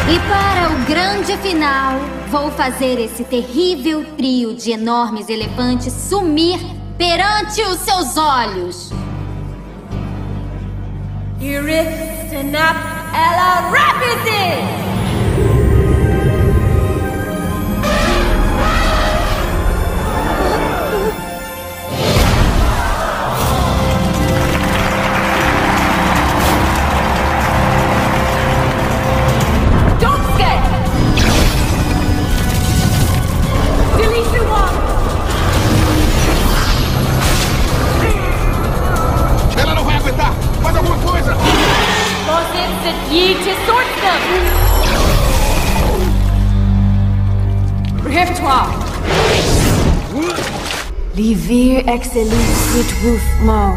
E para o grande final, vou fazer esse terrível trio de enormes elefantes sumir perante os seus olhos. Irithsenap ela Rapidis! Ela não vai aguentar! Faz alguma coisa! Livir excellicit Wufmo.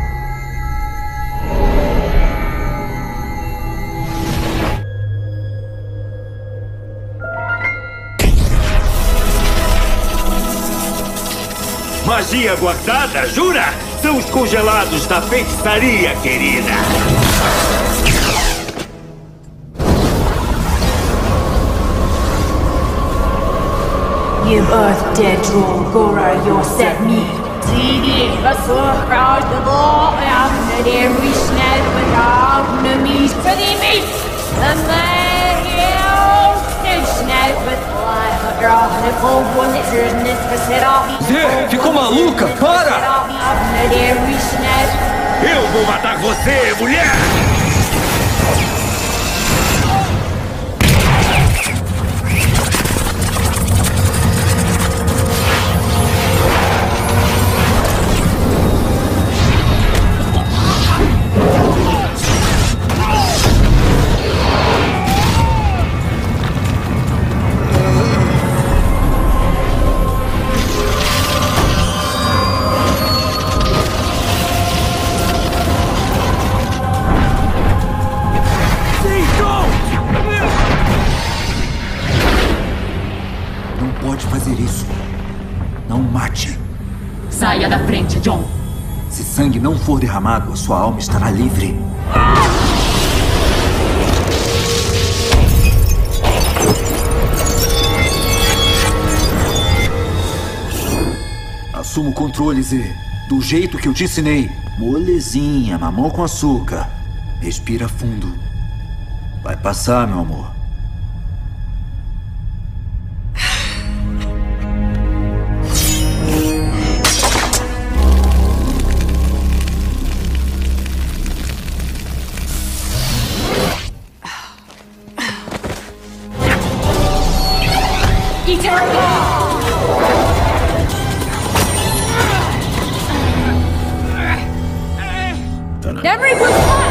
Magia guardada, jura? São os congelados da feitiçaria, querida. Give Earth dead troll Gora your set me. Zidi Vasur Raj the law and every snap with enemies for the meat. And then you snap with life a draw and a cold one that's business for set off. Zé, ficou maluca? Para! Eu vou matar você, mulher! Saia da frente, John. Se sangue não for derramado, sua alma estará livre. Assuma o controle, Zé. Do jeito que eu te ensinei. Molezinha, mamão com açúcar. Respira fundo. Vai passar, meu amor. Every